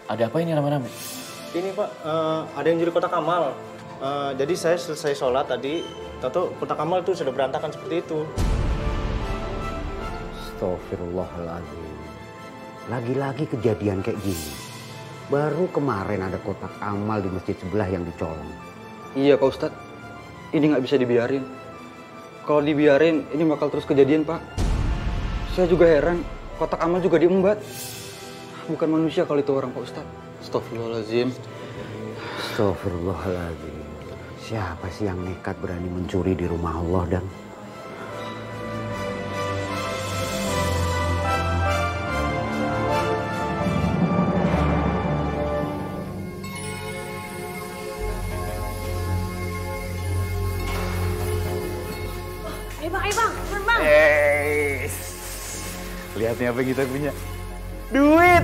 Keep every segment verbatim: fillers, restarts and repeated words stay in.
Ada apa ini rame-rame? Ini Pak, uh, ada yang nyuri kotak amal. Uh, jadi saya selesai sholat tadi, tahu kotak amal itu sudah berantakan seperti itu. Astagfirullahaladzim. Lagi-lagi kejadian kayak gini. Baru kemarin ada kotak amal di masjid sebelah yang dicolong. Iya Pak Ustadz, ini nggak bisa dibiarin. Kalau dibiarin, ini bakal terus kejadian Pak. Saya juga heran, kotak amal juga diembat. Bukan manusia kalau itu orang Pak Ustadz. Astagfirullahaladzim. Astagfirullahaladzim. Siapa sih yang nekat berani mencuri di rumah Allah, Dan? Ayo bang, ayo bang, turun bang. Eh, lihat nih apa yang kita punya. Duit.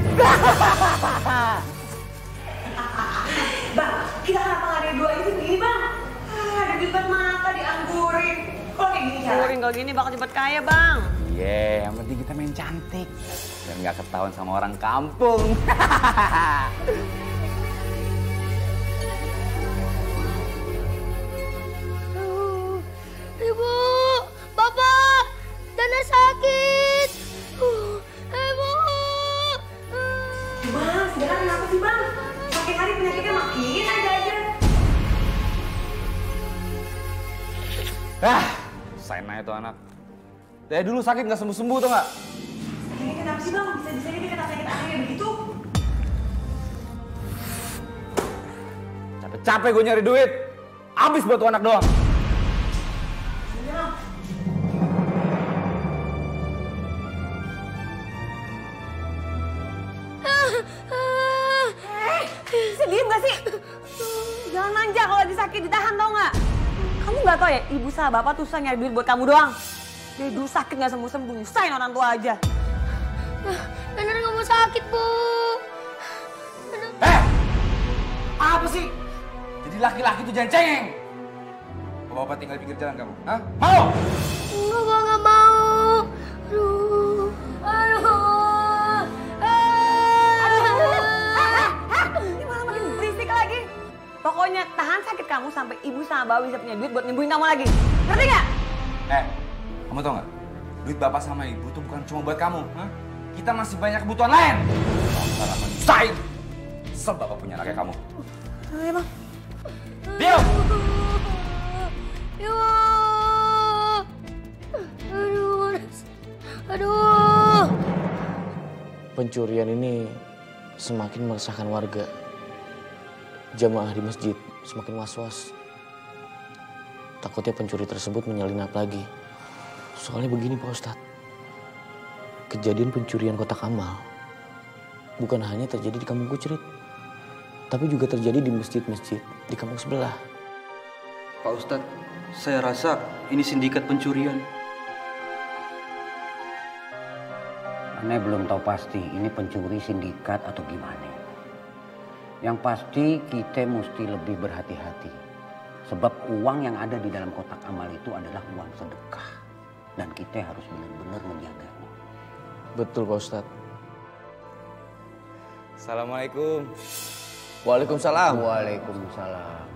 Bang, kita kenapa nggak ada dua itu gini bang? Ah, ada duit buat mata dianggurin. Kalau kayak gini cara. Anggurin kalau gini bakal cepet kaya bang. Iya, yeah, yang penting kita main cantik. Dan nggak ketahuan sama orang kampung. Ibu, Bapak, Dana sakit. Uh, Ibu. Bang, sekarang kenapa sih bang? Makin hari penyakitnya makin aja aja. Ah, Saina itu anak. Dari dulu sakit nggak sembuh-sembuh tuh nggak? Sakitnya kenapa sih bang? Bisa-bisanya dia kena sakit aneh begitu? Capek-capek gue nyari duit. Habis buat tuh anak doang. Bisa diem gak sih? Jangan manja kalau lagi sakit, ditahan tau gak? Kamu gak tau ya, ibu sama bapak tuh susah nyari duit buat kamu doang. Dari dulu sakit gak sembuh-sembuh, nyusahin orang tua aja. Bener gak mau sakit, Bu. Eh! Apa sih? Jadi laki-laki tuh jangan cengeng. Bapak tinggal di pinggir jalan kamu, hah? Mau? Enggak, Bang, gak mau. Aduh, aduh. Pokoknya tahan sakit kamu sampai ibu sama bapak bisa punya duit buat nyembuhin kamu lagi. Ngerti gak? Eh, kamu tau gak? Duit bapak sama ibu tuh bukan cuma buat kamu. Hah? Kita masih banyak kebutuhan lain. Ntar akan nyusahin. Kesel bapak punya anak kayak kamu. Ayo bang. Diam! Ibu. Aduh, aduh. Pencurian ini semakin meresahkan warga. Jamaah di masjid semakin was-was. Takutnya pencuri tersebut menyelinap lagi. Soalnya begini Pak Ustadz. Kejadian pencurian kotak amal bukan hanya terjadi di kampung Kucrit, tapi juga terjadi di masjid-masjid di kampung sebelah. Pak Ustadz, saya rasa ini sindikat pencurian. Aneh belum tahu pasti ini pencuri sindikat atau gimana. Yang pasti kita mesti lebih berhati-hati. Sebab uang yang ada di dalam kotak amal itu adalah uang sedekah. Dan kita harus benar-benar menjaganya. Betul Pak Ustadz. Assalamualaikum. Waalaikumsalam. Waalaikumsalam.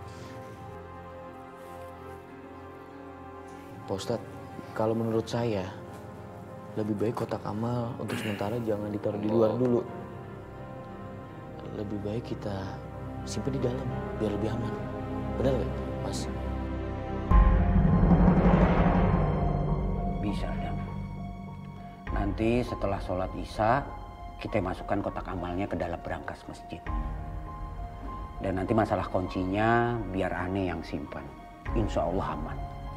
Pak Ustadz, kalau menurut saya lebih baik kotak amal untuk sementara jangan ditaruh di luar dulu. Lebih baik kita simpan di dalam biar lebih aman. Benar nggak, Mas? Bisa, Dan. Nanti setelah sholat isya, kita masukkan kotak amalnya ke dalam berangkas masjid. Dan nanti masalah kuncinya biar Ane yang simpan. Insya Allah aman.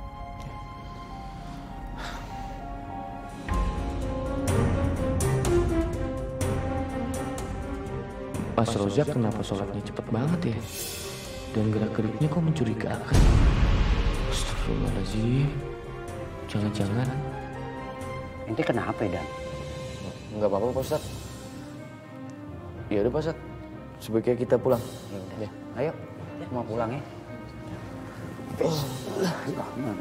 Mas Rozak kenapa sholatnya cepet banget ya? Dan gerak-geriknya kok mencurigakan? Astagfirullahaladzim. Jangan-jangan. Ente kenapa, Dan? Nggak apa-apa Pak Ustadz. Ya udah Pak Ustadz. Sebaiknya kita pulang. Ya, ayo. Mau pulang ya? Bismillah.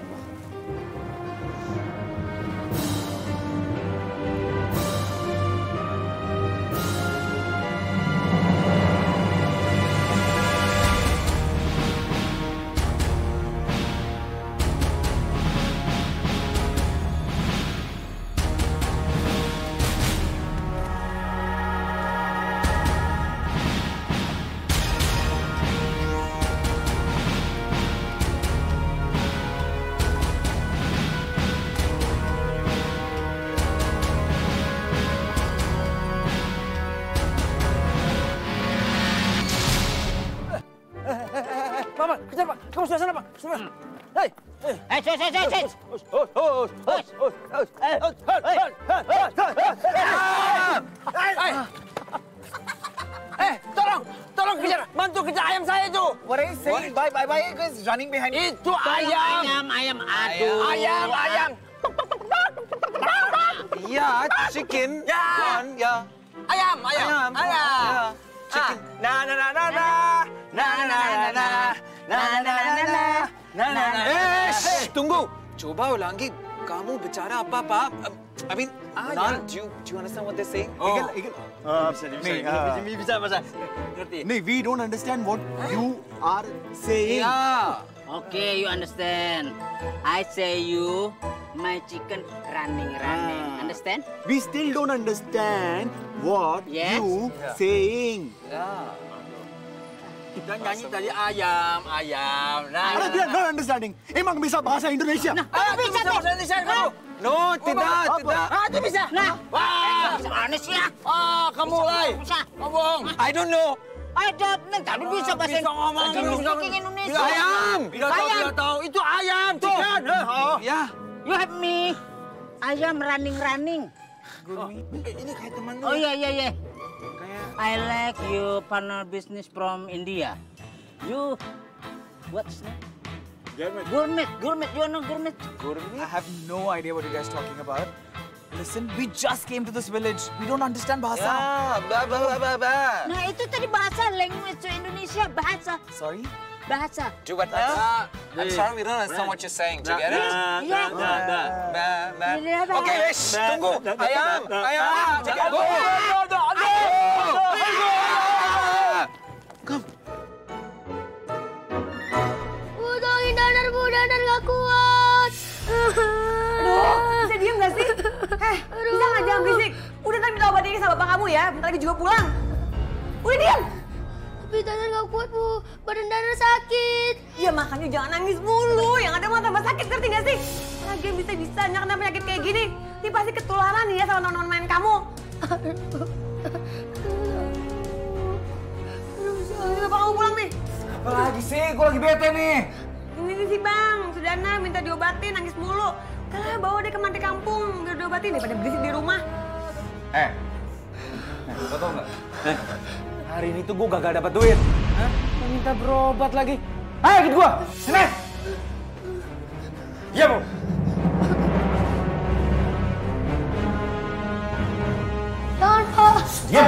sebelah sana, Pak. Sebelah. Hei. Eh, cek, cek, cek, cek. Hus, hus, hus, hus, hus, hus, Eh, hus, hus, hus, hus, hus, hus. Eh, tolong, tolong kejar, bantu kejar ayam saya itu. What are you saying? Bye, bye, bye, guys. Running behind me. Itu ayam. Ayam, ayam, aduh. Ayam, ayam. Yeah, chicken. Ya. One, yeah. Ayam, ayam, Ayam. ayam. Chicken. Na na na na na na na na na na na na na na na. Eh, shh, tunggu. Coba ulangi. Kamu bicara apa, Pak? Um, I mean, Nan, do you, do you understand what they're saying? Oh. Igel, Igel. Uh, Nih, bisa bisa bahasa. Ngerti? Nih, we don't understand what you are saying. Yeah. Okay, you understand. I say you, my chicken running, running. Ah. Understand? We still don't understand what Yes. you saying. Yeah. Kita nyanyi tadi ayam, ayam. Nah, Ada dia not understanding. Emang bisa bahasa Indonesia? Ah, bisa bahasa Indonesia kamu. No, tidak, tidak. Ah, itu bisa. Nah, Wah, mana sih ya? ah, kamu mulai. Bisa. Ngomong. I don't know. Ada, nih tadi bisa bahasa Bisa ngomong. Indonesia. Speaking Indonesia. Ayam. Tidak tahu, Ayam. tidak tahu. Itu ayam, chicken. Eh, oh. Ya. You have me. Ayam running, running. Eh, Ini kayak teman lu. Oh iya, iya, iya. I like you partner business from India. You, what's name? Gourmet. Gourmet, gourmet. You know gourmet? I have no idea what you guys talking about. Listen, we just came to this village. We don't understand bahasa. Yeah, blah, blah, blah, blah, blah. Nah itu tadi bahasa language Indonesia, bahasa, Sorry? bahasa. But, uh, I'm sorry, we don't understand what you're saying. Do you get it? Iya. Bah, bah. Iya, bah. Oke, shh, tunggu. Ayam, ayam. Jangan go. Bu, tolongin Danar, Bu. Danar nggak kuat. Aduh, bisa diem gak sih? Eh, bisa nggak jangan berisik? Udah ntar minta obat ini sama bapak kamu ya, bentar lagi juga pulang. Udah diem. Tapi Danar nggak kuat, Bu. Badan Danar sakit. Ya makanya jangan nangis mulu, yang ada malah tambah sakit, ngerti gak sih? Lagian bisa-bisanya kena penyakit kayak gini, ini pasti ketularan nih ya sama teman-teman main kamu. Ini bapak kamu pulang nih. Apa lagi sih? Gue lagi bete nih. Ini sih bang, Sudana minta diobatin, nangis mulu. Udah lah, bawa deh ke manti kampung, biar diobatin daripada berisik di rumah. Eh, eh, lo tau nggak? Eh, hari ini tuh gue gagal dapat duit. Hah? Mau minta berobat lagi. Ayo ikut gue, sini. Iya bu. Jangan, Pak. Diam.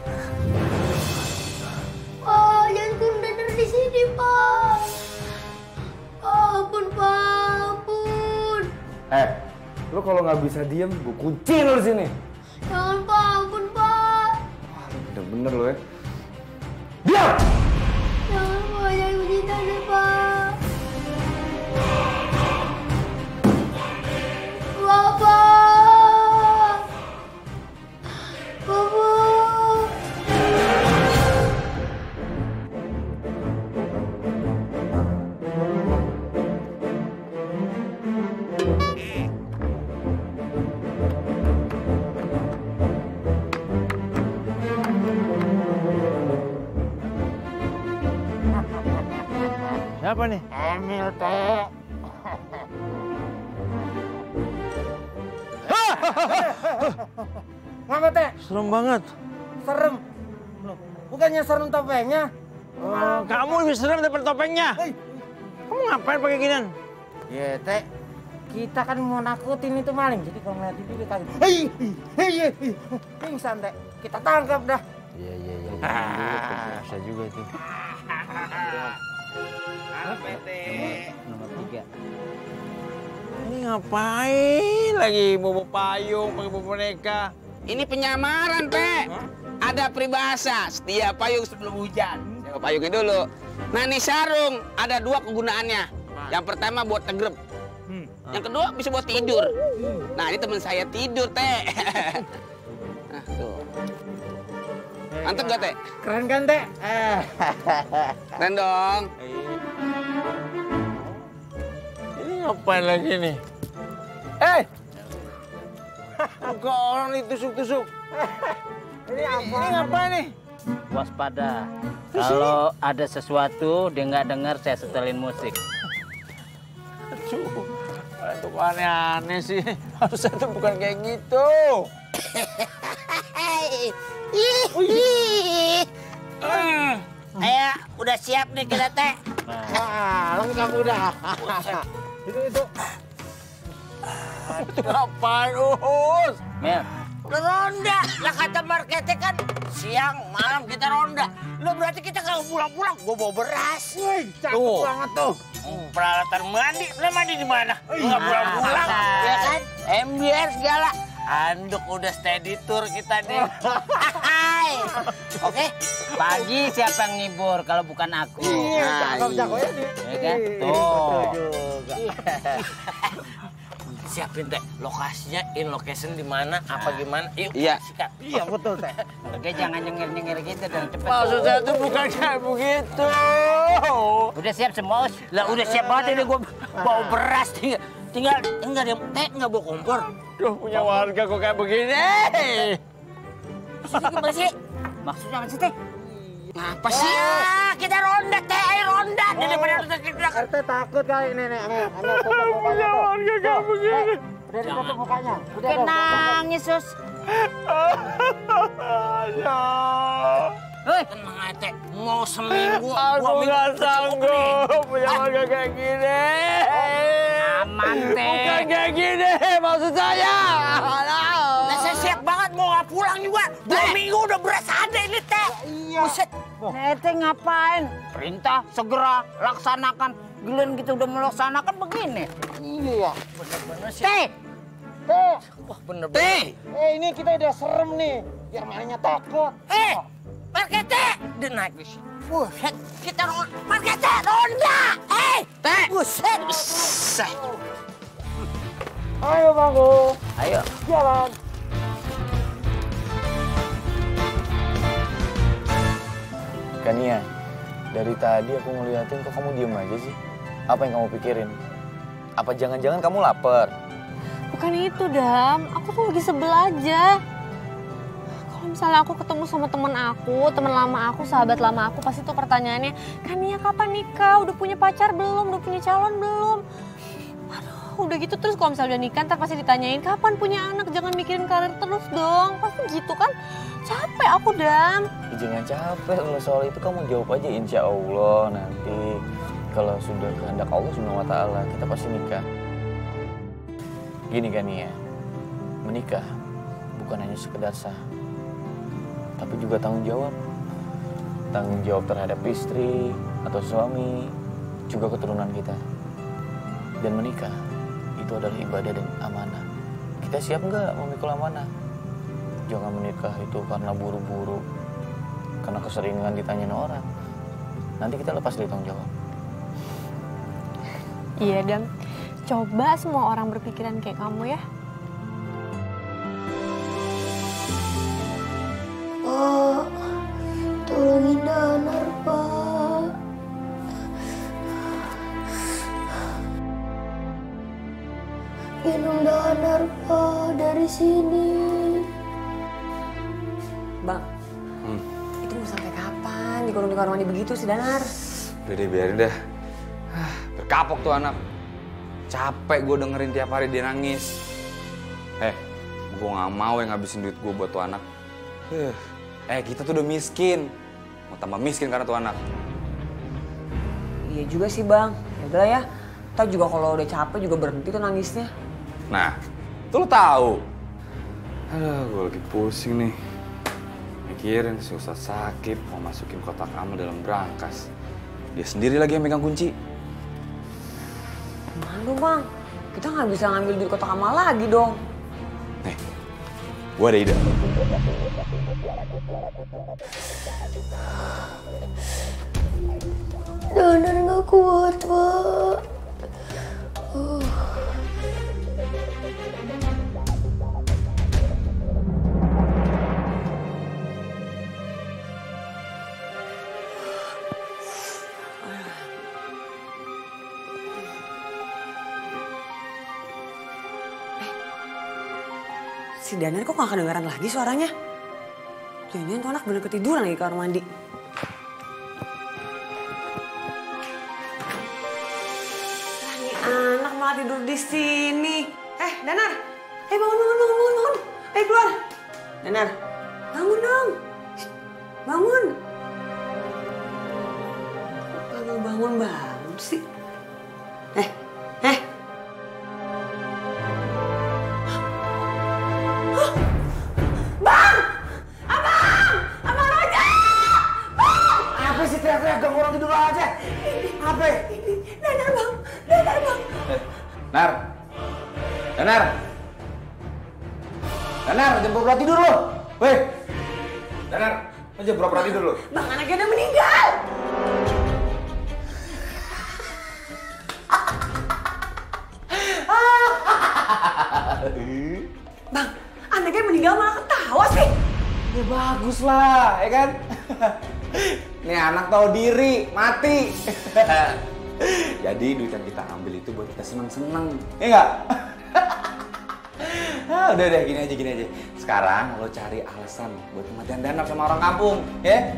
Pak, jangan kurung Danar di sini, Pak. Ampun, Pak. Ampun. Eh, lo kalau nggak bisa diem, gue kunci lo di sini. Jangan, Pak. Ampun, Pak. Bener-bener lo ya. Diam! Jangan, Pak. Jangan begini Danar, Pak. Bapak. Bapak. Siapa nih? Emil teh. Ngapa teh? Serem banget. Serem. Loh, bukannya serem topengnya? Oh, kamu lebih serem daripada topengnya. Kamu ngapain pakai ginian? Ya, Teh. Kita kan mau nakutin itu maling. Jadi kalau ngeliat itu kita kaget. Hei, hei, hei. Pingsan, Teh. Kita tangkap dah. Iya, iya, iya. Ah, bisa juga itu. Halo, P T. Nomor tiga. Ini ngapain lagi bobo payung, pakai bobo boneka? Ini penyamaran, Pe. Ada peribahasa, setiap payung sebelum hujan. Saya ke payungnya dulu. Nah, ini sarung ada dua kegunaannya. Yang pertama buat tegrep. Yang kedua bisa buat tidur. Nah, ini teman saya tidur, Teh. Nah, tuh. Mantep gak, Teh? Keren kan, Teh? Eh. Keren dong. Ini ngapain lagi nih? Eh! Kok orang ditusuk-tusuk? Ini apa? Ini ngapain nih? Waspada. Kalau ada sesuatu dia nggak dengar, saya setelin musik. Aduh, itu aneh-aneh sih. Harusnya tuh bukan kayak gitu. Ayo, udah siap nih kita teh. Wah, lengkap udah. Itu itu. Itu ngapain, Us? Mel, udah ronda. Lah kata marketnya kan siang malam kita ronda. Lo berarti kita kalau pulang-pulang gue bawa beras. Wih, cakep Tuh. banget tuh. Peralatan mandi, lo mandi di mana? Nggak pulang-pulang, ya kan? M B R segala. Anduk udah steady tour kita nih. Oke, pagi siapa yang ngibur kalau bukan aku? Iya, cakep cakep ya nih. Ya kan? Tuh. Siapin teh lokasinya, in location di mana, apa gimana? Yuk, Iya. sikat. Iya betul teh. Oke, jangan nyengir-nyengir gitu dan cepet. Maksud saya tuh bukan kayak begitu. Udah siap semua, Us? Lah udah siap banget ini gue bawa beras tinggal. Tinggal enggak dia teh enggak bawa kompor. Duh, punya warga kok kayak begini. Sini gimana sih? Maksudnya apa sih teh? Apa sih? Ah, kita ronda teh, ayo ronda. Daripada kita R T takut kali ini nih. Amel, Amel, tutup mukanya tuh. Warga kayak begini. Udah ditutup mukanya. Udah dong. nangis, Sus. Hei, tenang aja teh. Mau seminggu. Aku nggak sanggup punya warga kayak gini. Aman teh. Bukan kayak gini maksud saya. Nah, saya siap banget mau nggak pulang juga. Dua minggu udah beras ada ini teh. Iya. Buset. Tete ngapain? Perintah segera laksanakan. Giliran kita udah melaksanakan begini. Iya. Bener-bener sih. Teh. Teh. Wah bener-bener. Eh ini kita udah serem nih. Biar mainnya takut. Eh, Markete. Dia naik di sini. Buset. Kita ronda. Markete ronda. Eh. Teh. Buset. Buset. Ayo Bangku. Ayo. Jalan. Kania, dari tadi aku ngeliatin kok kamu diem aja sih. Apa yang kamu pikirin? Apa jangan-jangan kamu lapar? Bukan itu, Dam. Aku tuh lagi sebel aja. Kalau misalnya aku ketemu sama temen aku, temen lama aku, sahabat lama aku, pasti tuh pertanyaannya, Kania kapan nikah? Udah punya pacar belum? Udah punya calon belum? Aduh, udah gitu terus kalau misalnya udah nikah, ntar pasti ditanyain, kapan punya anak? Jangan mikirin karir terus dong. Pasti gitu kan? Capek aku, Dam. Ya, jangan capek kalau soal itu kamu jawab aja insya Allah nanti. Kalau sudah kehendak Allah subhanahu wa ta'ala, kita pasti nikah. Gini kan ya, menikah bukan hanya sekedar sah, tapi juga tanggung jawab. Tanggung jawab terhadap istri atau suami, juga keturunan kita. Dan menikah itu adalah ibadah dan amanah. Kita siap nggak memikul amanah? Jangan menikah itu karena buru-buru, karena keseringan ditanyain orang. Nanti kita lepas dari tanggung jawab. Iya, Dam. Coba semua orang berpikiran kayak kamu ya. Pak, tolongin Danar, Pak. Gendong Danar, Pak, dari sini. Bang, Hmm. itu mau sampai kapan dikurung di kamar mandi begitu sih, Danar? Udah deh, biarin dah. Ah, berkapok tuh anak. Capek gue dengerin tiap hari dia nangis. Eh, gue gak mau yang ngabisin duit gue buat tuh anak. Eh, eh kita tuh udah miskin. Mau tambah miskin karena tuh anak. Iya juga sih, Bang. Ya udahlah ya. Ntar juga kalau udah capek juga berhenti tuh nangisnya. Nah, tuh lo tahu. Aduh, gue lagi pusing nih. Mikirin si Ustadz Sakib mau masukin kotak amal dalam brankas. Dia sendiri lagi yang megang kunci. Gimana dong, Bang? Kita nggak bisa ngambil duit kotak amal lagi dong. Nih, gue ada ide. Danar nggak kuat, Pak. Uh. Si Danar kok nggak kedengaran lagi suaranya? Jangan-jangan tuh anak bener ketiduran lagi di kamar mandi. Anak malah tidur di sini. Eh, Danar. Eh, bangun, bangun, bangun, bangun, bangun. Eh, keluar. Danar, bangun dong. Bangun. Bangun, bangun, bangun sih. Eh, eh. Hah? Bang! Abang! Abang Roja! Bang! Apa sih teriak-teriak ganggu orang tidur aja? Apa? Danar, Bang. Danar, Bang. Danar. Danar. Danar, jangan pura-pura tidur lo. Weh. Danar, jangan pura-pura tidur lo. Bang, anaknya udah meninggal. Bang, anaknya meninggal malah ketawa sih. Ya bagus lah, ya kan? Nih anak tahu diri, mati. Jadi duit yang kita ambil itu buat kita seneng-seneng, ya nggak? Ah, udah deh, gini aja, gini aja. Sekarang lo cari alasan buat kematian Danar sama orang kampung, ya?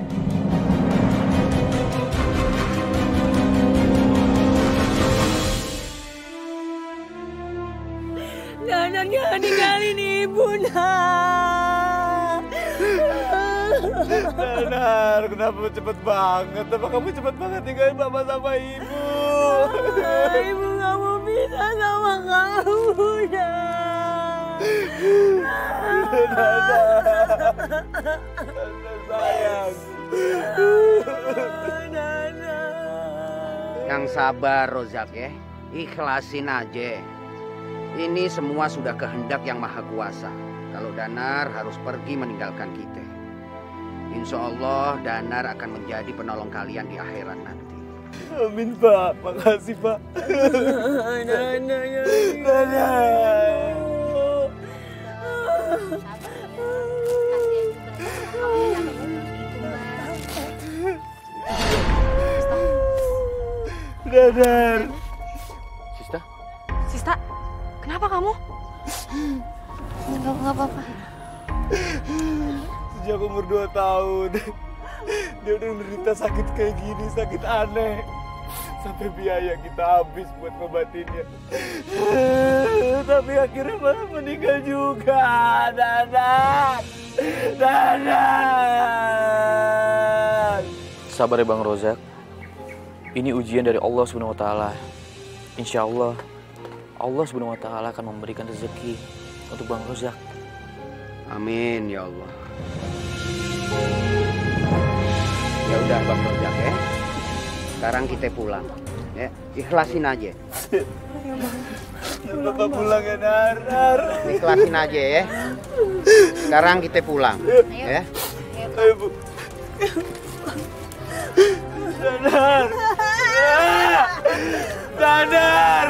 Danar jangan ninggalin ibu, nak. Danar, kenapa cepet banget? Apa kamu cepet banget tinggalin Mama sama Ibu? Ibu gak mau pisah sama kamu, nak. Danar, sayang. Yang sabar Rozak ya, ikhlasin aja. Ini semua sudah kehendak yang maha kuasa. Kalau Danar harus pergi meninggalkan kita. Insya Allah Danar akan menjadi penolong kalian di akhirat nanti. Amin Pak, makasih Pak. Danar, Danar. Danar. Sista? Sista, kenapa kamu? Enggak, enggak apa-apa. Sejak umur dua tahun, dia udah menderita sakit kayak gini, sakit aneh. Sampai biaya kita habis buat ngobatinnya. Tapi akhirnya malah meninggal juga. Danar! Danar! Sabar ya Bang Rozak. Ini ujian dari Allah subhanahu wa taala. Insya Allah, Allah subhanahu wa taala akan memberikan rezeki untuk Bang Rozak. Amin ya Allah. Ya udah Bang Rozak ya. Sekarang kita pulang. Ya, ikhlasin aja. Bapak pulang ya, Nar. Ikhlasin aja ya. Sekarang kita pulang. Ya. Ayo, Bu. Danar. Danar.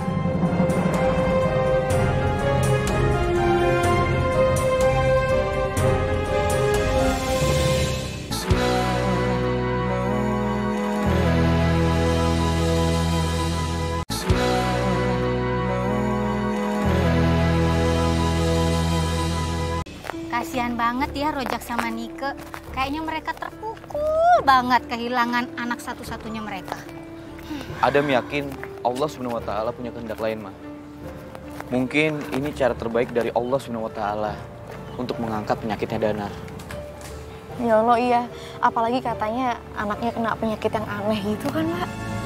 Kasihan banget ya Rojak sama Nike. Kayaknya mereka terpukul banget kehilangan anak satu-satunya mereka. Adam yakin Allah subhanahu wa taala punya kehendak lain, Ma. Mungkin ini cara terbaik dari Allah subhanahu wa taala untuk mengangkat penyakitnya Danar. Ya Allah iya, apalagi katanya anaknya kena penyakit yang aneh gitu kan, Mbak?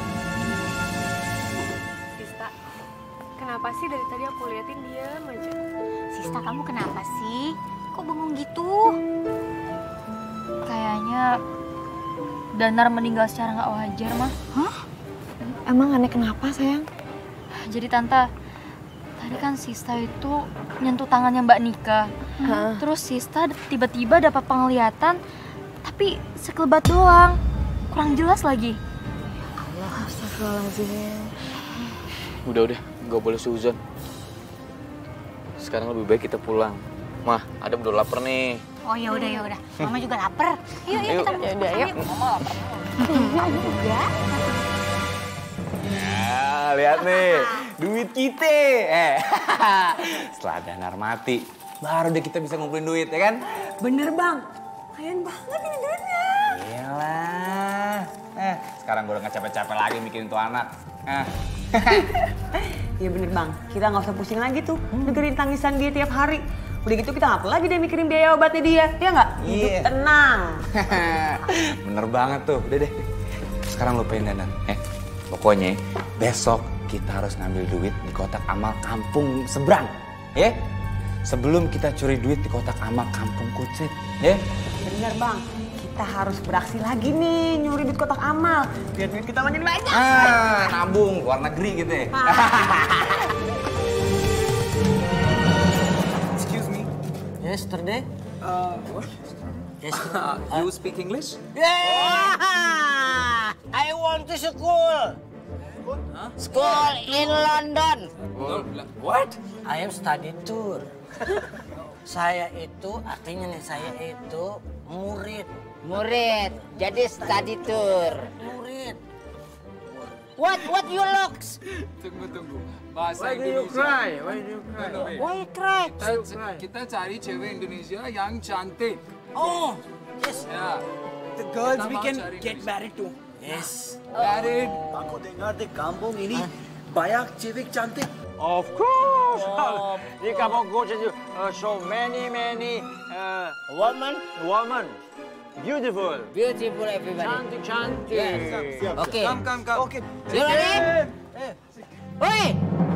Sista, kenapa sih dari tadi aku liatin dia aja? Sista, kamu kenapa sih? Kok bengong gitu? Kayaknya Danar meninggal secara nggak wajar, Mah. Hah? Emang aneh kenapa, sayang? Jadi Tante, tadi kan Sista itu nyentuh tangannya Mbak Nika. Hmm. Terus Sista tiba-tiba dapat penglihatan, tapi sekelebat doang. Kurang jelas lagi. Ya Allah, astagfirullahaladzim. Udah udah, nggak boleh suzon. Sekarang lebih baik kita pulang. Mah, Adam udah lapar nih. Oh ya udah ya udah. Mama juga lapar. Yuk yuk kita Ya udah, yuk. Mama lapar. Kamu juga. Ya, lihat nih, duit kita. Eh, setelah Danar mati, baru deh kita bisa ngumpulin duit, ya kan? Bener Bang, keren banget ini duitnya. Iyalah. Eh, sekarang gue udah gak capek-capek lagi mikirin tuh anak. Ah. Iya bener bang, kita nggak usah pusing lagi tuh dengerin tangisan dia tiap hari. Udah gitu kita nggak lagi deh mikirin biaya obatnya dia, ya nggak? Hidup Iya. tenang. Bener banget tuh, udah deh. Sekarang lupain dandan, eh. Pokoknya besok kita harus ngambil duit di kotak amal kampung seberang, ya? Sebelum kita curi duit di kotak amal kampung Kutsit, ya? Bener bang, kita harus beraksi lagi nih nyuri duit kotak amal. Biar duit kita makin banyak. Ah, nabung luar negeri gitu ya. Excuse me. Yesterday? Uh, what? Yesterday. Uh, you speak English? Yeah! I want to school. Huh? School in London. What? I am study tour. Saya itu artinya nih saya itu murid. Murid. Jadi study tour. Murid. What what you looks? Tunggu tunggu. Bahasa Why do you Indonesia. cry? Why do you cry? Why you cry? Kita, kita cari cewek Indonesia yang cantik. Oh, yes. Ya. The girls Kita we mau can cari get Indonesia. married to. Yes. Married. Aku dengar di kampung ini banyak cewek cantik. Of course. Di kampung Kutsit uh, so many many uh, woman, woman, beautiful, Beautiful everybody. cantik cantik. Yes. Oke. Come come come. Oke. You ready? Oi.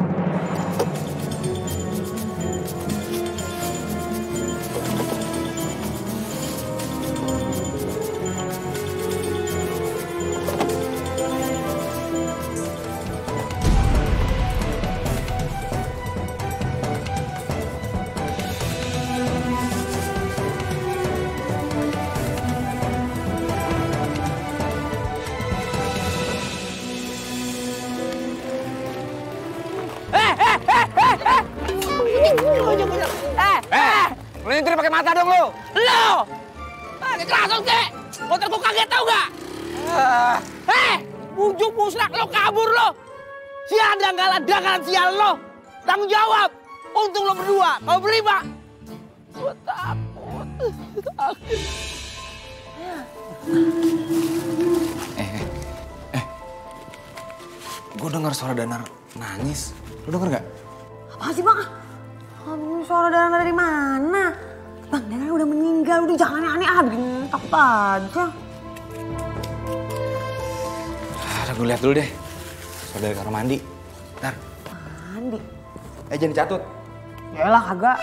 Eh, eh, lu nyetir pakai mata dong lu. Lu, pakai kerasong sih. Motor gua kaget tau gak? Eh, bujuk musrak lo kabur lo. Sial danggalan danggalan sial lo. Tanggung jawab. Untung lo berdua, kalau berlima. Gua takut. Takut. Eh, eh, eh. Gue dengar suara Danar nangis. Lu denger nggak? Apa sih bang? Aduh, suara Danar dari mana? Bang, Danar udah meninggal, udah jangan aneh-aneh ah, bikin takut aja. Ada gue lihat dulu deh. Suara dari kamar mandi. Ntar. Mandi? Eh jangan dicatut. Yaelah kagak.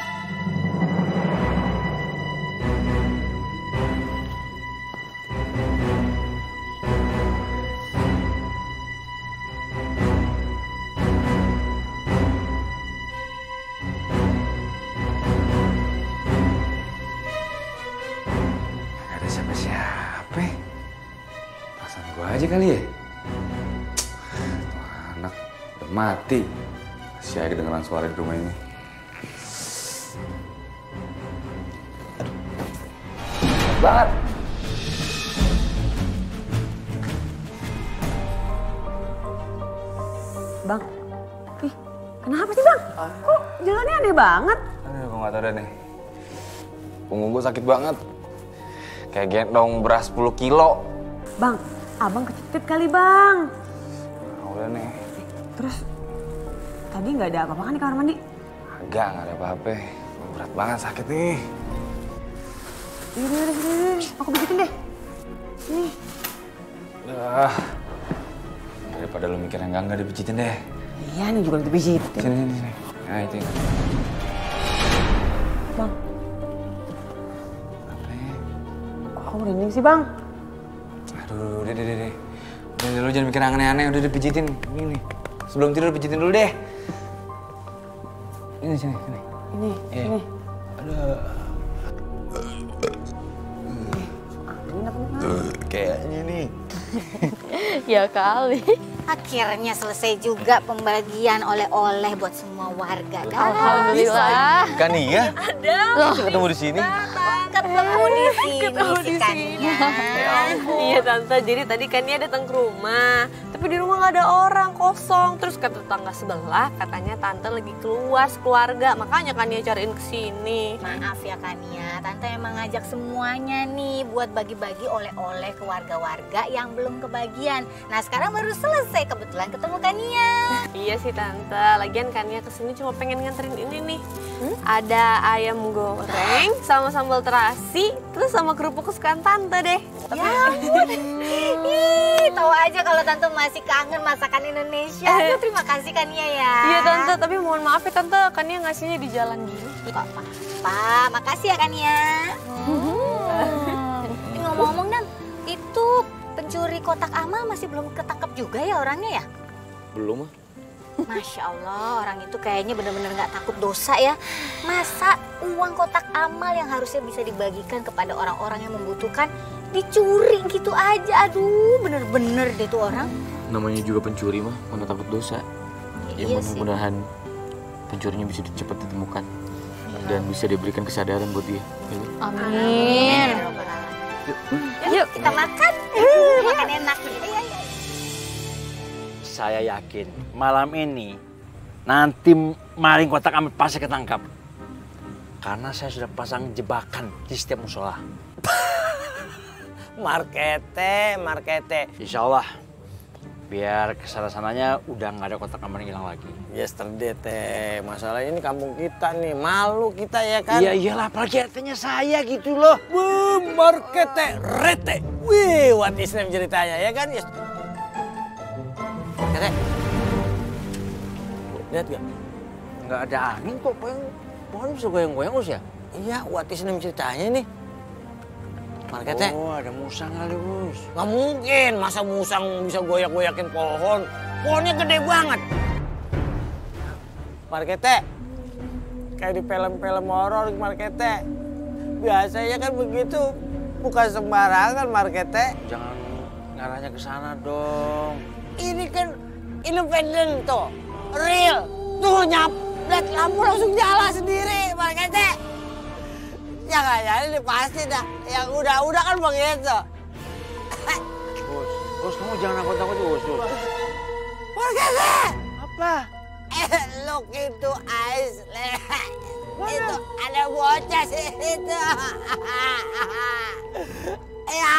Gak ada siapa-siapa. Perasaan gue aja kali ya. Tuh anak udah mati. Masih aja kedengeran suara di rumah ini. Aduh. Banget. Bang, ih kenapa sih bang? Kok jalannya aneh banget? Aduh, gue gak tau deh nih. Punggung gue sakit banget. Kayak gendong beras sepuluh kilo. Bang, abang kecipit kali bang. Nah, udah nih. Terus tadi nggak ada apa-apa kan di kamar mandi? Agak, gak ada apa-apa. Berat banget sakit nih. Iya, iya, iya, aku bijitin deh. Nih. Ah, daripada lu mikir yang enggak-enggak dipijitin deh. Iya nih juga dipijitin. Sini, sini, sini. Nah itu. Bang. Kok kamu merinding sih bang? Aduh, udah, udah, udah, udah. Udah, lu jangan mikir yang aneh-aneh, udah dipijitin. Ini nih. Sebelum tidur pijitin dulu deh. Ini, sini, sini. Ini, eh. sini. Aduh. Kayaknya nih. Ya kali. Akhirnya selesai juga pembagian oleh-oleh buat semua warga. Alhamdulillah. Kan iya? Ada. Loh, ketemu di sini. Ketemu di sini. Ketemu di si sini. Iya tante, jadi tadi kan dia datang ke rumah, tapi di rumah nggak ada orang, kosong. Terus ke tetangga sebelah, katanya tante lagi keluar keluarga, makanya Kania cariin ke sini. Maaf ya Kania, tante emang ngajak semuanya nih buat bagi-bagi oleh-oleh ke warga-warga yang belum kebagian. Nah sekarang baru selesai, kebetulan ketemu Kania. Iya sih tante, lagian Kania kesini cuma pengen nganterin ini nih. Hmm? Ada ayam goreng sama sambal terasi, terus sama kerupuk kesukaan tante deh. Ya ampun, ih tahu aja kalau tante masih kangen masakan Indonesia. Aduh, terima kasih Kania ya. Iya tante, tapi mohon maaf ya tante, Kania ngasihnya di jalan gini. Gak apa-apa, makasih ya Kania. Hmm. Ngomong-ngomong Dan, itu pencuri kotak amal masih belum ketangkep juga ya orangnya ya? Belum mah. Masya Allah, orang itu kayaknya benar-benar nggak takut dosa ya. Masa uang kotak amal yang harusnya bisa dibagikan kepada orang-orang yang membutuhkan dicuri gitu aja. Aduh, bener-bener deh tuh orang. Namanya juga pencuri mah, mana takut dosa. Ya, iya mudah-mudahan pencurinya bisa cepat ditemukan dan bisa diberikan kesadaran buat dia. Amin. Yuk, yuk kita makan. Makan enak. Saya yakin malam ini nanti maling kotak amal pasti ketangkap. Karena saya sudah pasang jebakan di setiap musola. Markete, markete. Insya Allah, biar kesana-sananya udah nggak ada kotak amal yang hilang lagi. Yesterday teh, masalah ini kampung kita nih, malu kita ya kan? Iya iyalah, apalagi artinya saya gitu loh. Wuh, markete, rete. Wih, what is name ceritanya ya kan? Yes. Markete, lihat gak? Nggak ada angin kok, pohon, pohon bisa goyang-goyang us ya? Iya, what is name ceritanya nih? Markete. Oh, ada musang kali, Bos. Nggak mungkin, masa musang bisa goyak-goyakin pohon? Pohonnya gede banget. Markete, kayak di film-film horor, Markete. Biasanya kan begitu, bukan sembarangan, Markete. Jangan ngarahnya ke sana dong. Ini kan independen tuh, real. Tuh nyap, lihat lampu langsung nyala sendiri, Markete. Jangan-jangan ini pasti dah, yang udah-udah kan begitu. Bos, Bos kamu jangan takut-takut Bos. Bos. Markete! Apa? Eh, look into eyes. Itu ada bocah sih itu. Ya.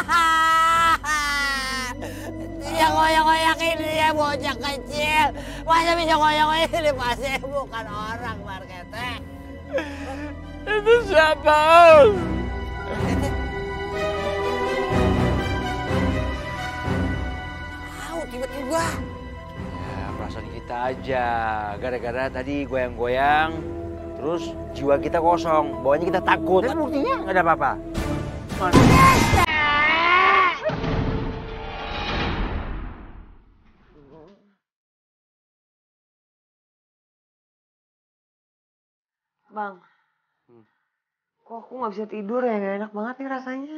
Dia goyang-goyangin dia bocah kecil. Masa bisa goyang-goyang ini pasti bukan orang, Markete. Itu siapa? Tahu tiba-tiba. Ya, perasaan kita aja. Gara-gara tadi goyang-goyang, terus jiwa kita kosong. Bawahnya kita takut. Terus buktinya nggak ada apa-apa. Bang, hmm. kok aku nggak bisa tidur ya? Gak enak banget nih rasanya.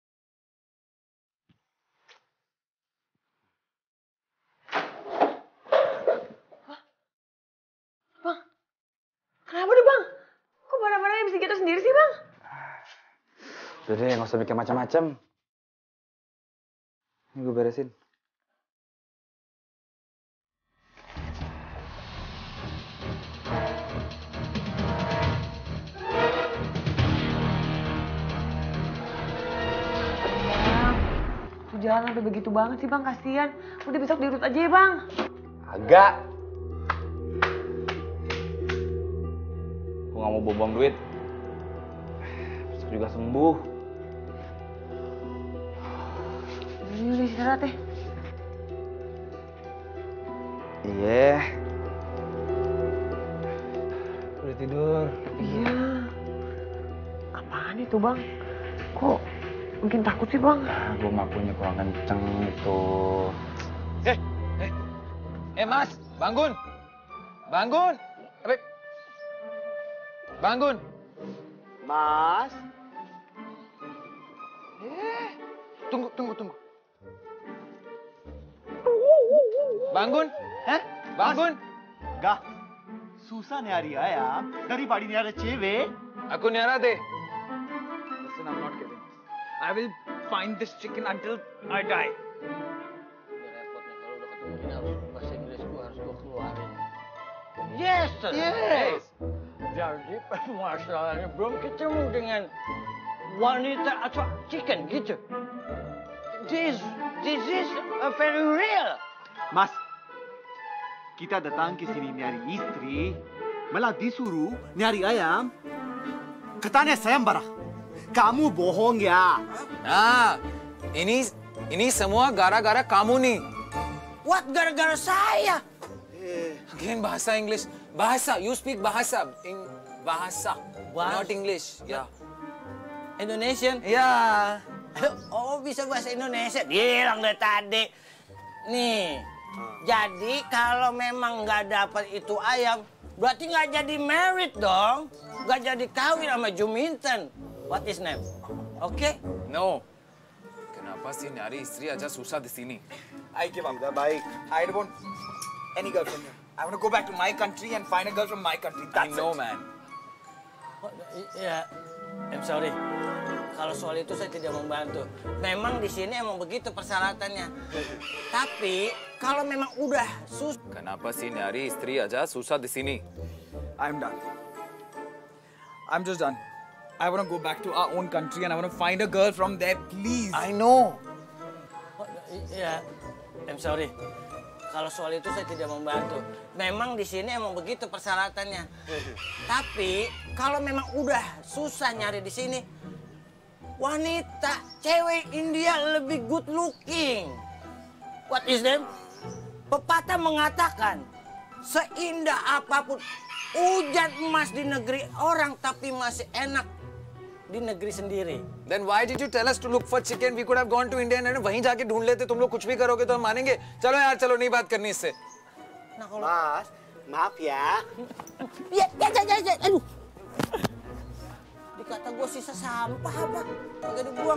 Hah? Bang, kenapa deh bang? Kok barang-barangnya bisa gitu sendiri sih bang? Udah deh, nggak usah mikir macam-macam. Ini gue beresin. Jangan sampai begitu banget sih bang, kasihan. Udah besok diurut aja ya bang. Agak. Gue gak mau buang duit. Besok juga sembuh. Ini udah istirahat ya. Iya. Udah tidur. Iya. Apaan itu bang? Kok mungkin takut sih bang? Nah, gue makunya kurang kenceng gitu. Eh, eh, eh mas, bangun, bangun, eh, bangun, Mas. Eh, tunggu, tunggu, tunggu. Bangun, Hah? bangun. Gak, susah nyari ayam daripada nyari cewek. Aku nyara deh. Listen, I'm not kidding. I will find this chicken until I die. Repot nih kalau udah ketemu ini harus bahasa Inggris gue harus gue Chester. Yes. Jadi masalahnya belum ketemu dengan wanita atau chicken gitu. This, this is a very real. Mas, kita datang ke sini nyari istri, malah disuruh nyari ayam. Katanya sayembara. Kamu bohong ya? Nah, ini ini semua gara-gara kamu nih. What gara-gara saya? Again bahasa English. Bahasa, you speak bahasa. In, bahasa, Bahasa? not English. Ya. Indonesian? Ya. Oh, bisa bahasa Indonesia. Bilang dari tadi. Nih, jadi kalau memang nggak dapat itu ayam, berarti nggak jadi married dong. Nggak jadi kawin sama Juminten. What is name? Oke? Okay? No. Kenapa sih nyari istri aja susah di sini? I give up. Baik. I don't want any girl from here. I want to go back to my country and find a girl from my country. That's I know, it. man. Ya, I'm sorry. Kalau soal itu saya tidak membantu. Memang di sini emang begitu persyaratannya. Tapi kalau memang udah sus. Kenapa sih nyari istri aja susah di sini? I'm done. I'm just done. I want to go back to our own country and I want to find a girl from there, please. I know. Ya, I'm sorry. Kalau soal itu saya tidak membantu. Memang di sini emang begitu persyaratannya. Tapi kalau memang udah susah nyari di sini, wanita, cewek India lebih good looking. What is them? Pepatah mengatakan, seindah apapun hujan emas di negeri orang, tapi masih enak di negeri sendiri. Then why did you tell us to look for chicken? We could have gone to India and वहीं जाके ढूंढ लेते. तुम लोग कुछ भी करोगे तो हम मानेंगे. चलो यार, चलो नहीं बात करनी इससे. Nah, kalau... Mas, maaf ya. Ya, ya, ya, ya, ya. Aduh. Dikata gue sisa sampah apa? Kagak dibuang.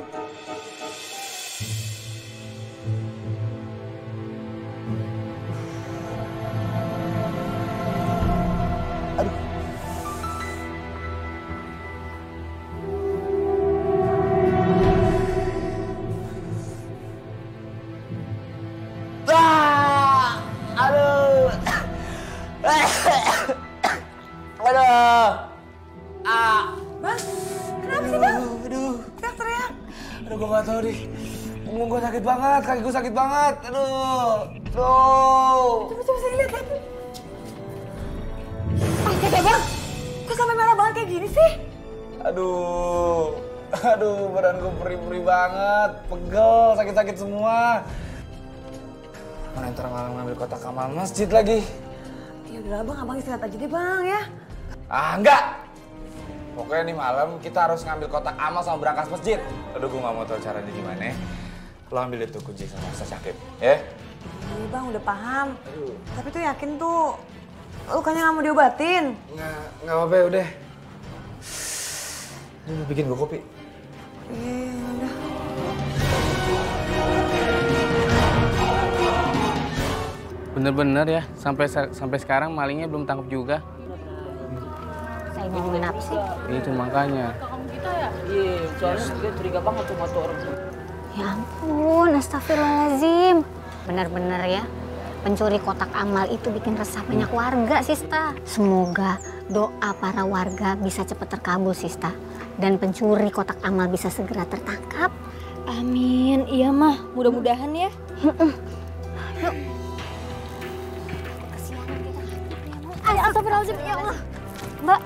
Aduh. Ah. Bang, kenapa sih, Bang? Aduh. Teriak-teriak. Aduh, gue gak tau deh. Punggung gue sakit banget, kaki gue sakit banget. Aduh. Aduh. Coba, coba sini lihat, lihat. Ah, Tete, Bang. Kok sampai merah banget kayak gini sih? Aduh. Aduh, badan gue perih-perih banget. Pegel, sakit-sakit semua. Mana ntar malam ngambil kotak amal masjid lagi. Ya udah, Bang. Abang istirahat aja deh, Bang, ya. Ah, enggak. Pokoknya nih malam kita harus ngambil kotak amal sama berangkas masjid. Aduh, gue gak mau tahu caranya gimana. Lo ambil itu kunci sama Ustaz Syakib, ya? Iya, Bang, udah paham. Aduh. Tapi tuh yakin tuh lukanya gak mau diobatin. Nggak, nggak apa-apa ya udah. Ini mau bikin gue kopi. Iya, udah. Bener-bener ya, sampai sampai sekarang malingnya belum tangkap juga. Saya ngomongin apa sih? Itu makanya. Kamu kita ya? Iya, soalnya dia curiga banget sama tuh orang. Ya ampun, astagfirullahaladzim. Bener-bener ya, pencuri kotak amal itu bikin resah banyak warga, Sista. Semoga doa para warga bisa cepat terkabul, Sista. Dan pencuri kotak amal bisa segera tertangkap. Amin, iya mah, mudah-mudahan ya. Yuk. Ay, astagfirullahaladzim, ya Allah. Mbak.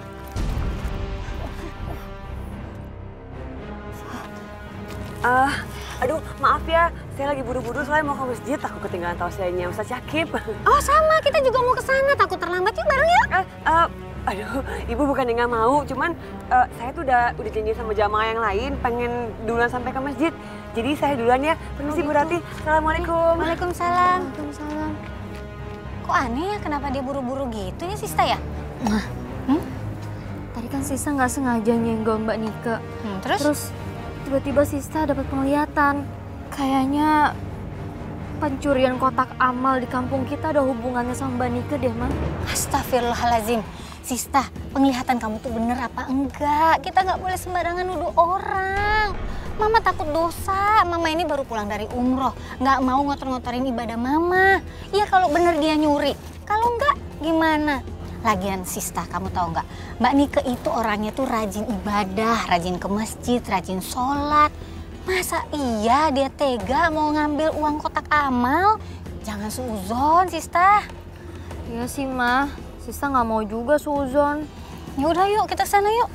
Uh, aduh, maaf ya. Saya lagi buru-buru soalnya mau ke masjid. Takut ketinggalan tausiahnya Ustaz Syakib. Oh sama, kita juga mau ke sana. Takut terlambat, yuk bareng ya. Uh, uh, aduh, Ibu bukannya nggak mau. Cuman uh, saya tuh udah udah janji sama jamaah yang lain. Pengen duluan sampai ke masjid. Jadi saya duluan ya. Permisi, oh, Bu Rati. Assalamualaikum. Waalaikumsalam. Waalaikumsalam. Kok aneh ya, kenapa dia buru-buru gitu ya, Sista ya? Nah, hmm? Tadi kan Sista nggak sengaja nyenggol Mbak Nike. Hmm, terus? Terus tiba-tiba Sista dapat penglihatan. Kayaknya pencurian kotak amal di kampung kita ada hubungannya sama Mbak Nike deh, Man. Astagfirullahaladzim. Sista, penglihatan kamu tuh bener apa enggak? Kita nggak boleh sembarangan nuduh orang. Mama takut dosa. Mama ini baru pulang dari umroh. Nggak mau ngotor-ngotorin ibadah Mama. Iya kalau bener dia nyuri. Kalau enggak, gimana? Lagian Sista, kamu tahu nggak? Mbak Nike itu orangnya tuh rajin ibadah, rajin ke masjid, rajin sholat. Masa iya dia tega mau ngambil uang kotak amal? Jangan suuzon, Sista. Iya sih, Ma. Sista nggak mau juga suuzon. Ya udah yuk, kita sana yuk.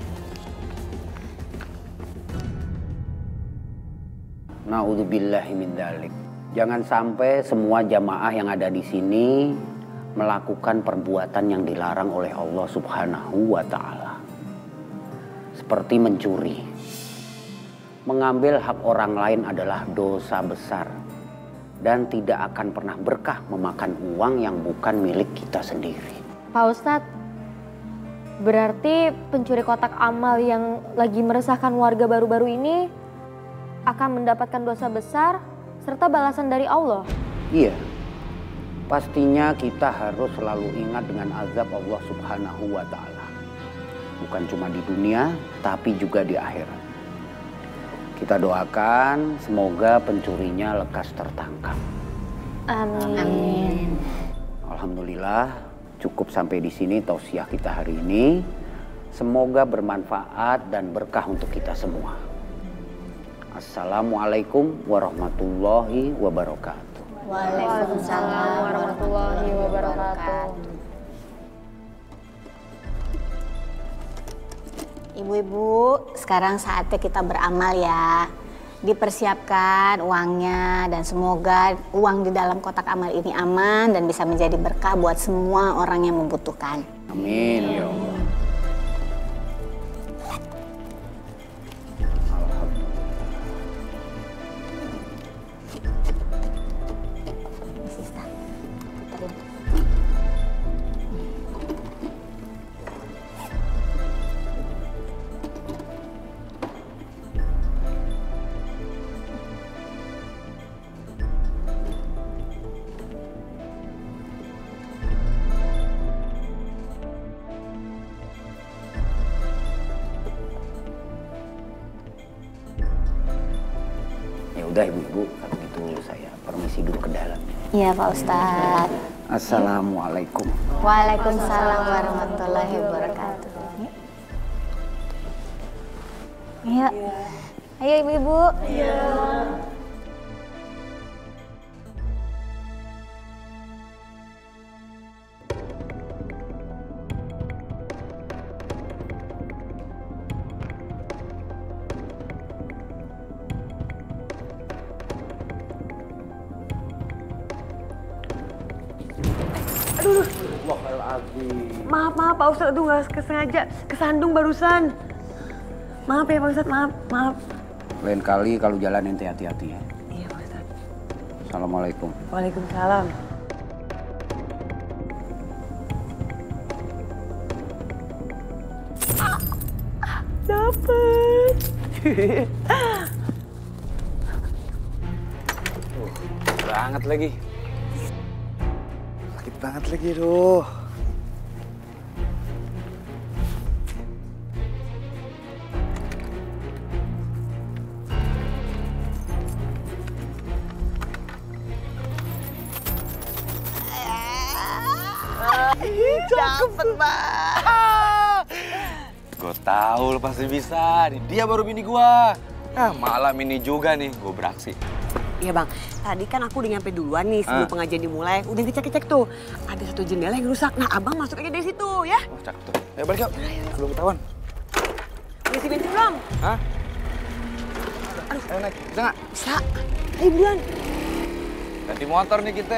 Na'udzubillahi min dzalik. Jangan sampai semua jamaah yang ada di sini melakukan perbuatan yang dilarang oleh Allah Subhanahu wa Ta'ala. Seperti mencuri. Mengambil hak orang lain adalah dosa besar dan tidak akan pernah berkah memakan uang yang bukan milik kita sendiri. Pak Ustadz, berarti pencuri kotak amal yang lagi meresahkan warga baru-baru ini akan mendapatkan dosa besar serta balasan dari Allah? Iya. Pastinya kita harus selalu ingat dengan azab Allah Subhanahu wa Ta'ala. Bukan cuma di dunia, tapi juga di akhirat. Kita doakan semoga pencurinya lekas tertangkap. Amin. Amin. Alhamdulillah, cukup sampai di sini tausiah kita hari ini. Semoga bermanfaat dan berkah untuk kita semua. Assalamualaikum warahmatullahi wabarakatuh. Waalaikumsalam warahmatullahi wabarakatuh. Ibu-ibu, sekarang saatnya kita beramal ya. Dipersiapkan uangnya dan semoga uang di dalam kotak amal ini aman dan bisa menjadi berkah buat semua orang yang membutuhkan. Amin ya Allah. Udah ibu-ibu, kalau gitu saya permisi dulu ke dalam. Iya Pak Ustadz. Assalamualaikum. Waalaikumsalam warahmatullahi wabarakatuh. Ayo, ayo ibu-ibu. Iya. Aduh, maaf, maaf Pak Ustadz, aduh nggak kesengaja, kesandung barusan. Maaf ya Pak Ustadz, maaf, maaf. Lain kali kalau jalan ente hati-hati ya. Iya Pak Ustadz. Assalamualaikum. Waalaikumsalam. Ah, dapet. Banget lagi. Sakit banget lagi, aduh. Dapet, Bang. Gue tahu lo pasti bisa. Dia baru bini gua. Ah, malam ini juga nih gue beraksi. Iya Bang, tadi kan aku udah nyampe duluan nih sebelum ah. pengajian dimulai. Udah ngecek-ngecek tuh, ada satu jendela yang rusak. Nah Abang masuk aja dari situ ya. Oh cakep tuh. Ayo balik yuk, belum ketahuan. Udah isi bensin belum? Hah? Aduh, ayo naik, bisa nggak? Bisa, ayo buruan. Ganti motor nih kita.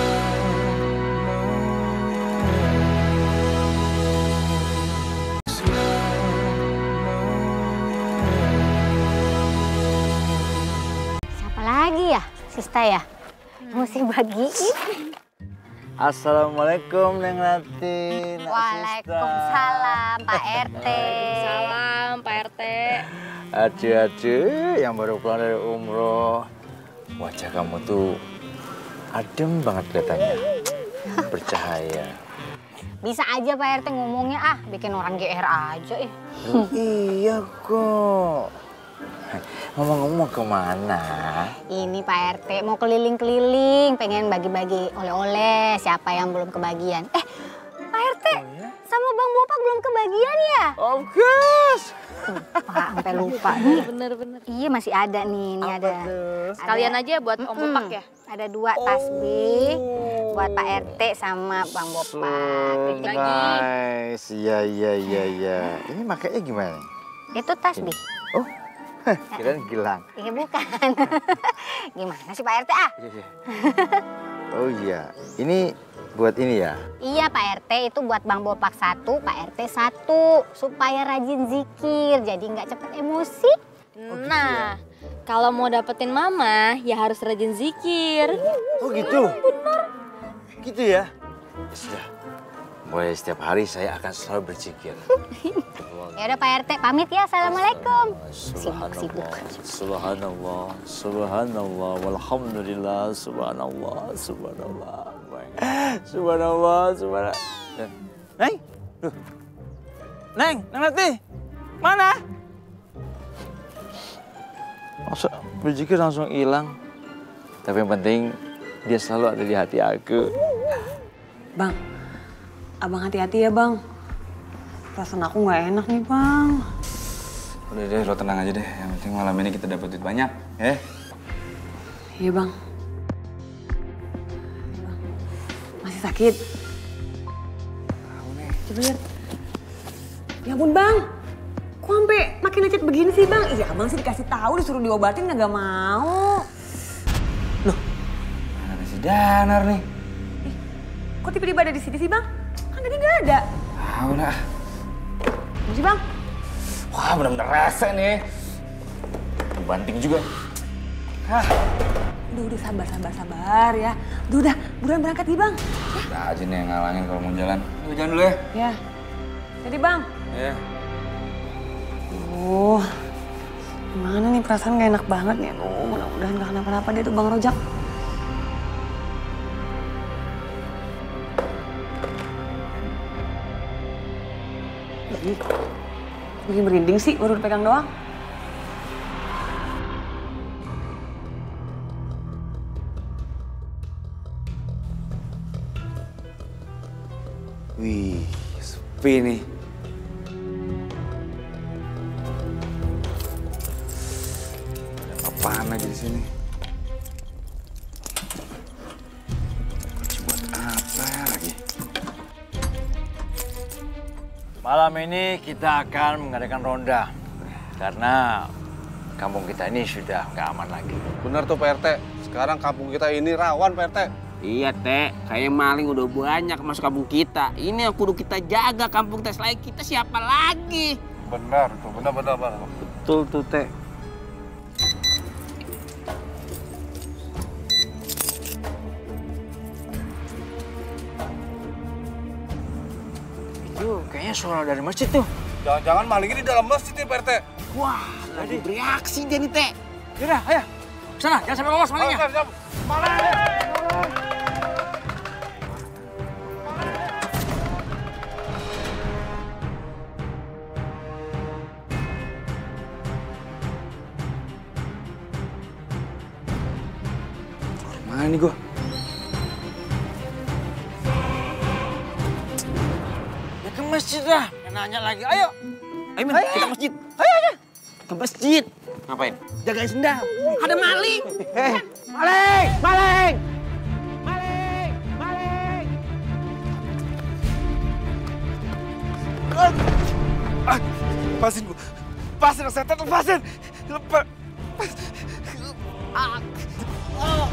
Lagi ya, Sista ya? Mesti bagiin. Assalamualaikum Neng Rati. Waalaikumsalam Pak R T. Waalaikumsalam Pak R T. Acu-acu yang baru pulang dari umroh. Wajah kamu tuh adem banget kelihatannya. Bercahaya. Bisa aja Pak R T ngomongnya ah, bikin orang G R aja ya. Iya kok. Ngomong-ngomong kemana? Ini Pak R T mau keliling-keliling, pengen bagi-bagi oleh-oleh siapa yang belum kebagian. Eh, Pak R T R T, sama Bang Bopak belum kebagian ya? Of course. Pak, sampai lupa nih. Bener-bener. Iya masih ada nih, ini ada. Sekalian ada. aja buat Om Bopak ya? Ada dua tasbih buat Pak R T sama Bang Bopak. Nice, iya iya iya iya. Ini makanya gimana? Itu tasbih. Oh, kirain gelang. Iya bukan. Gimana sih Pak R T ah? Oh iya, ini buat ini ya? Iya Pak R T, itu buat Bang Bopak satu, Pak R T satu. Supaya rajin zikir, jadi nggak cepet emosi. Nah, kalau mau dapetin mama, ya harus rajin zikir. Oh gitu? Bener. Gitu ya? Sudah, mulai setiap hari saya akan selalu berzikir. Ya udah Pak R T, pamit ya. Assalamualaikum. Subhanallah, subhanallah, subhanallah, walhamdulillah, subhanallah, subhanallah. Subhanallah, subhanallah. Neng, Duh. Neng, Neng Lati, mana? Masa berzikir langsung hilang? Tapi yang penting dia selalu ada di hati aku. Bang, abang hati-hati ya bang. Perasaan aku nggak enak nih bang. Udah deh, lo tenang aja deh. Yang penting malam ini kita dapat duit banyak, ya? Iya bang. Masih sakit? Coba lihat. Ya ampun bang, kok sampai makin lecet begini sih bang? Iya abang sih dikasih tahu disuruh diobatin nggak mau. Loh, ada si Danar nih. Ih, kok tiba-tiba ada di sini sih bang? Kan tadi nggak ada. Ah udah. Apa sih bang? Wah bener-bener rese nih. Banting juga. Hah. Udah, udah sabar, sabar, sabar ya. Udah, udah, buruan berangkat nih bang. Udah aja nih yang ngalangin kalau mau jalan. Yuk jalan dulu ya. Ya. Jadi bang. Ya. Oh, gimana nih perasaan gak enak banget nih. Aduh, mudah-mudahan gak kenapa-napa dia tuh Bang Rojak. Ih, bikin merinding sih baru dipegang doang. Wih, sepi nih. Ada apaan lagi di sini? Buat apa lagi? Malam ini kita akan mengadakan ronda. Karena kampung kita ini sudah nggak aman lagi. Benar tuh Pak R T. Sekarang kampung kita ini rawan Pak R T. Iya teh, kayak maling udah banyak masuk kampung kita. Ini yang kudu kita jaga kampung kita. Selain kita siapa lagi? Benar tuh, benar benar benar. Betul tuh teh. Itu kayaknya suara dari masjid tuh. Jangan-jangan malingnya di dalam masjid nih Pak R T. Wah, lagi bereaksi dia nih teh. Yaudah, ayo. Sana, jangan sampai lolos malingnya. Siap, siap. Maling! Mana nih gua? Ya ke masjid lah. Nanya lagi, ayo. Ayo, men, kita ke masjid. Ayo, ayo. Ke masjid. Ngapain? Jagain sendal. Ada maling. Eh, maling, maling. Maling, maling. Ah, lepasin gua. Lepasin, setan, lepasin. Lepas. Ah. Ah.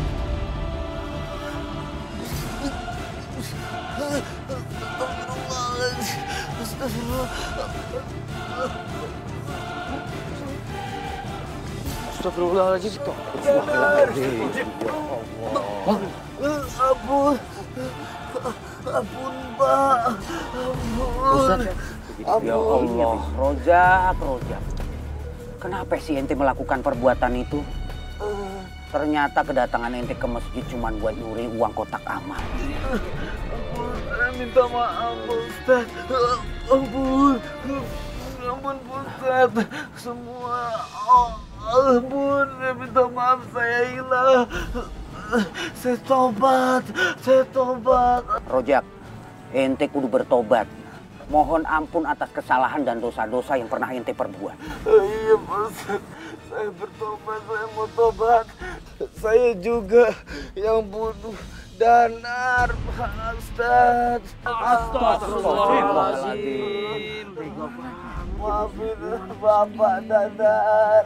Astagfirullahaladzim. Astagfirullahaladzim. Ampun. Ampun, Pak. Ampun. Ya Allah, Rojak, Rojak. Kenapa sih ente melakukan perbuatan itu? Ternyata kedatangan ente ke masjid cuma buat nyuri uang kotak amal. Ampun, minta maaf, Ustaz. Ampun. Ampun, Ustaz. Semua. Ampun, minta maaf, saya hilang. Saya tobat, saya tobat. Rojak, ente kudu bertobat. Mohon ampun atas kesalahan dan dosa-dosa yang pernah ente perbuat. Iya Pak Ustadz, saya bertobat, saya mau tobat. Saya juga yang bunuh Danar, Pak Ustadz. Astagfirullahaladzim. Maafin Bapak Danar.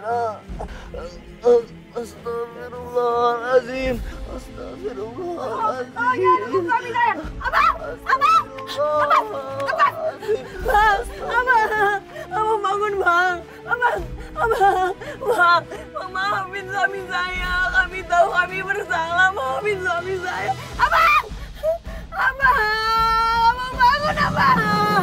Astagfirullahaladzim. Astagfirullahaladzim. Suami saya. Abang! Abang! Abang! Abang! Bang! Abang! Abang bangun bang! Abang! Abang! Bang! Bang maafin suami saya. Kami tahu kami bersalah. Maafin suami saya. Abang! Abang! Abang bangun abang!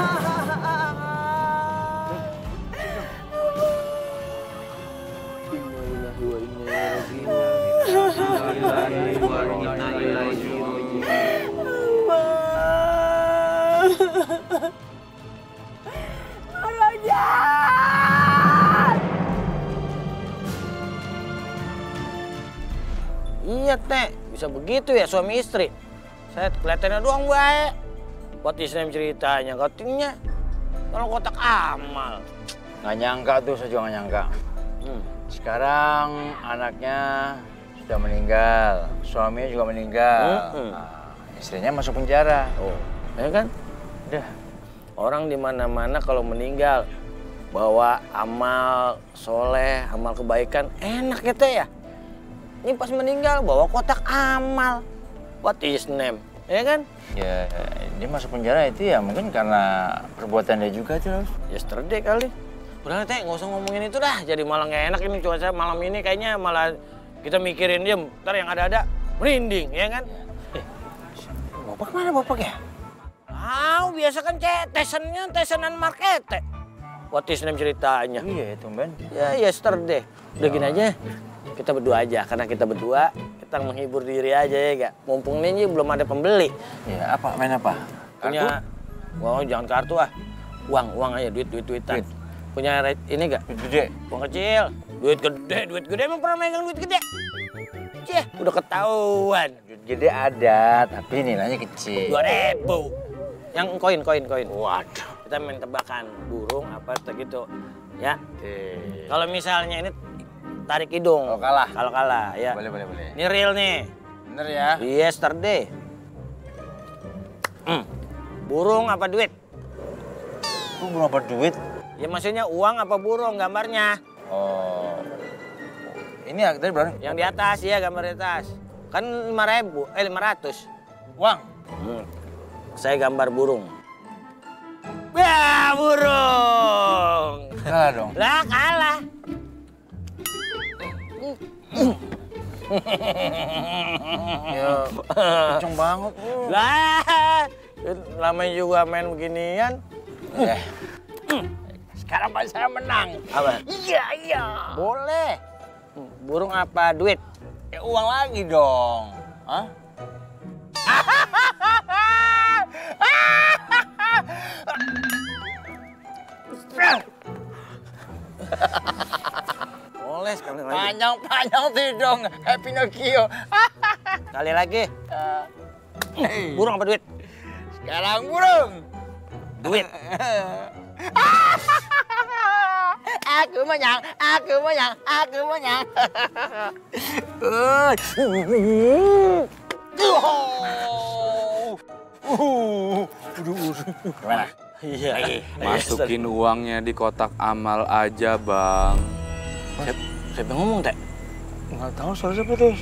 Iya Teh, bisa begitu ya suami istri. Saya kelihatannya doang baik. Buat Islam ceritanya, katanya kalau kotak amal. Nggak nyangka tuh, saya juga nggak nyangka. Hmm. Sekarang anaknya sudah meninggal, suaminya juga meninggal. Hmm. Nah, istrinya masuk penjara. Oh, ya kan? Udah. Orang di mana-mana kalau meninggal bawa amal soleh, amal kebaikan, enak ya Teh ya. Ini pas meninggal bawa kotak amal, what is name, ya kan? Ya, dia masuk penjara itu ya mungkin karena perbuatan dia juga terus. Yesterday kali. Udah Teh, nggak usah ngomongin itu dah. Jadi malah nggak enak ini cuaca malam ini kayaknya malah kita mikirin dia. Ntar yang ada-ada merinding, ya kan? Eh, bapak kemana bapak ya? Ah, biasa kan cek tesennya tesenan market. What is name ceritanya? Iya, tumben. Ya, yesterday. Udah gini aja. Kita berdua aja, karena kita berdua kita menghibur diri aja ya gak? Mumpung ini belum ada pembeli. Ya apa, main apa? Punya, wow jangan kartu ah. Uang, uang aja, duit, duit, duitan. Duit. Punya ini gak? Duit gede? Uang kecil. Duit gede, duit gede emang pernah megang duit gede? Cih, udah ketahuan. Duit gede ada, tapi nilainya kecil. Dua ribu. Yang koin, koin, koin. Waduh. Kita main tebakan burung apa gitu. Ya. Oke. Kalau misalnya ini tarik hidung. Kalau kalah? Kalau kalah, ya. Boleh, boleh, boleh. Ini real nih. Bener ya? Yesterday. Hmm. Burung apa duit? Burung apa duit? Ya maksudnya uang apa burung gambarnya? Oh. Ini tadi berapa? Yang di atas ya, gambar di atas. Kan lima ribu, eh lima ratus. Uang? Hmm. Saya gambar burung. Wah, burung. Kalah dong. Lah, kalah. Ya, kenceng banget. Lah, namanya juga main beginian. Eh. Sekarang pas saya menang. Apa? Iya, iya. Boleh. Burung apa duit? Ya uang lagi dong. Hah? Boleh sekali lagi. Panjang-panjang tuh dong. Happy Pinocchio. Kali lagi. Hey. Burung apa duit? Sekarang burung. Duit. Aku menang, aku menang, aku menang. Gimana? Iya. Masukin uangnya di kotak amal aja, Bang. Siapa, siapa yang ngomong, Teh? Nggak tahu suara siapa tuh.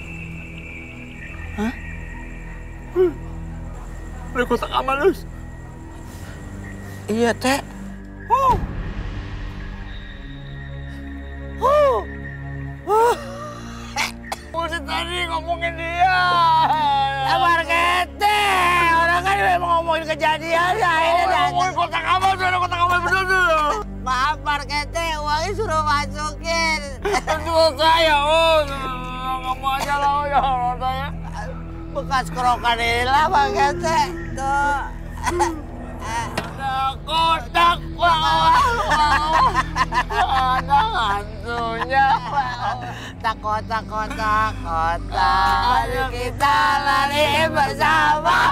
Hah? Di kotak amal, Lus. Iya, Teh. Oh. Oh. Oh. Udah tadi ngomongin dia. Sabar kete. Orang kan memang ngomongin kejadian. Akhirnya datang. Ngomongin kotak amal, ada kotak amal bener tuh. Maaf, Markete. Uangnya suruh masukin. Itu saya, oh. Kamu aja lah, ya saya. Bekas krokodila, Markete. Tuh. Ada kotak bawah, ada hantunya. Tak kotak, kotak, kotak. Ayo kita lari bersama.